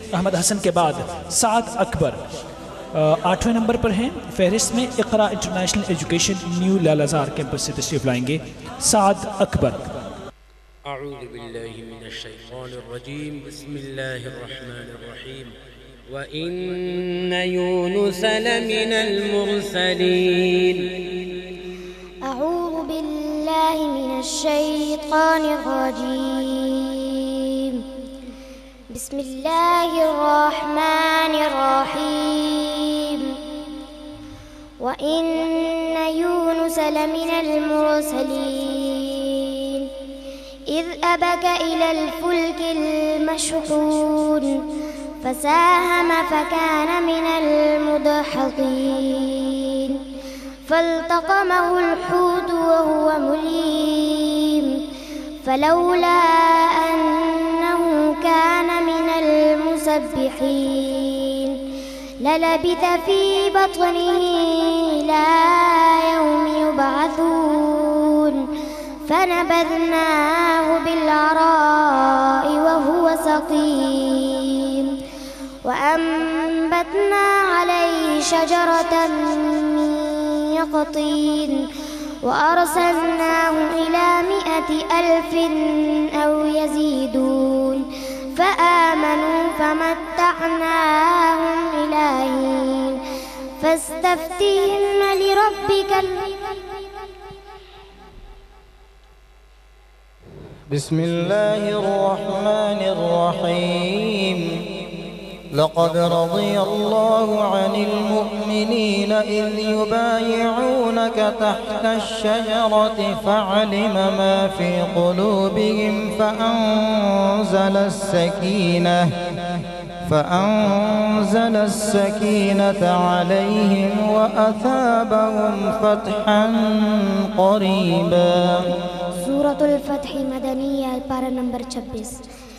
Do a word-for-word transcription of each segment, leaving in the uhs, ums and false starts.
अहमद हसन के बाद साद अकबर आठवें नंबर पर हैं फहरिस्त में। Iqra international education new Lalazar campus से तशरीफ लाएंगे साद अकबर। अऊज़ु बिल्लाहि मिनश शैतानिर रजीम, बिस्मिल्लाहिर रहमानिर रहीम। व इन्न यूनुस लमिनल मुरसलीन। अऊज़ु बिल्लाहि मिनश शैतानिर रजीम, बिस्मिल्लाहिर रहमानिर रहीम। व इन्न यूनुस लमिनल मुरसलीन इज़ अबक इलल फुल्किल मशहून फसाहम फकान मिनल मुदहज़ीन फल्तक़महुल हूत वहुव मुलीम फलौला अन्नहु कान मिनल मुसब्बिहीन ललबिथ फी बत्निही इला यौमि युबअसून फनबذनाहु बिलअराइ वहुव सक़ीम वअंबतना अलैहि शजरतन मिन यक़तीन वअरसलनाहु इला मिअति अल्फिन औ यज़ीदून फआमनू फमत्तअनाहुम इला हीन फस्तफ्तिहिम लिरब्बिकल। बिस्मिल्लाहिर्रहमानिर्रहीम। लक़द रज़ियल्लाहु अनिल मुअ्मिनीन इज़ युबायिऊनक तहतश-शजरति फ़अलिम मा फ़ी क़ुलूबिहिम फ़अंज़लस-सकीनह फ़अंज़लस-सकीनत अलैहिम वअसाबहुम फ़तहन क़रीबा। सूरतुल फ़त्ह मदनिया पारा नंबर छब्बीस।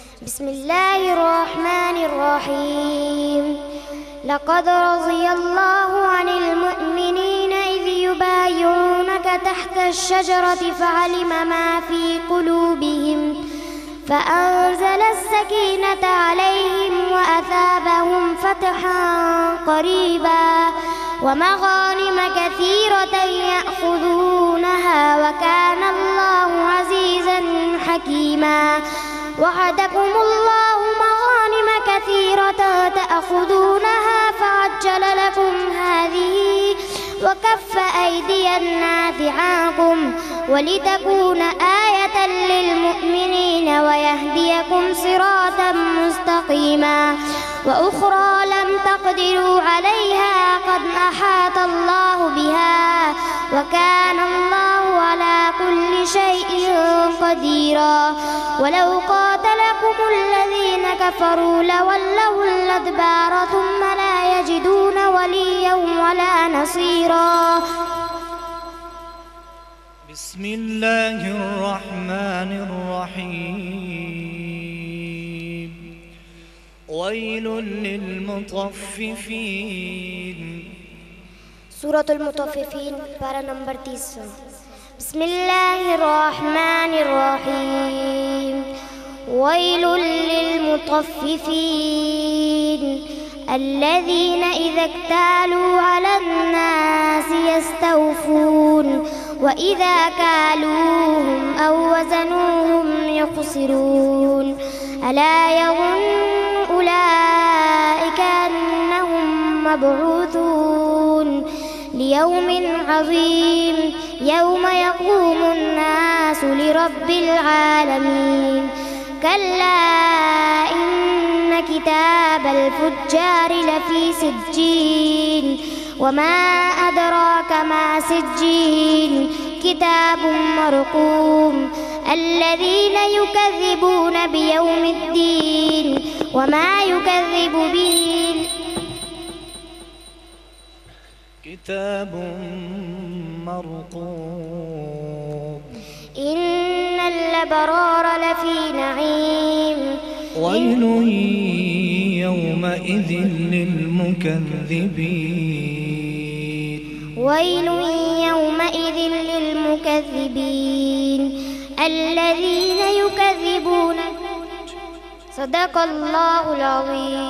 बिस्मिल्लाहिर्रहमानिर्रहीम। लक़द रज़ियल्लाहु अनिल मुअ्मिनीन इज़ युबायिऊनक तहतश-शजरति फ़अलिम मा फ़ी क़ुलूबिहिम फ़अंज़लस-सकीनत अलैहिम वअसाबहुम फ़तहन क़रीबा वमग़ानिम कसीरतन यअख़ुज़ूनहा वकान अल्लाहु अज़ीज़न हकीमा। वअदकुमुल्लाहु मग़ानिम कसीरतन तअख़ुज़ूनहा फ़अज्जल लकुम हाज़िही वकफ्फ अयदियन नासि अन्कुम वलितकून आयतन लिलमुअ्मिनीन वयहदियकुम सिरातन मुस्तक़ीमा वउख़रा लम तक़दिरू अलैहा क़द अहात अल्लाहु बिहा वकान अल्लाहु अला कुल्लि शैइन क़दीरा। वलौ क़ातलकुमुल लज़ीन कफ़रू लवल्लवुल अदबार थुम्म ला यजिदून वलिय्यन वला नसीरा। बिस्मिल्लाहिर्रहमानिर्रहीम। वैलुल लिलमुतफ़्फ़िफ़ीन। सूरतुल मुतफ़्फ़िफ़ीन पारा नंबर तीस। बिस्मिल्लाहिर्रहमानिर्रहीम। वैलुल लिलमुतफ़्फ़िफ़ीन الذين إذا اكتالوا على الناس يستوفون وإذا كالوهم أو وزنوهم يخسرون ألا يظن أولئك أنهم مبعوثون ليوم عظيم يوم يقوم الناس لرب العالمين كلا إن كتاب الفجار لفي سجين وما أدراك ما سجين كتاب مرقوم الذين يكذبون بيوم الدين وما يكذب به كتاب مرقوم إن الأبرار لفي نعيم ويل يومئذ للمكذبين ويل يومئذ للمكذبين الذين يكذبون صدق الله العظيم.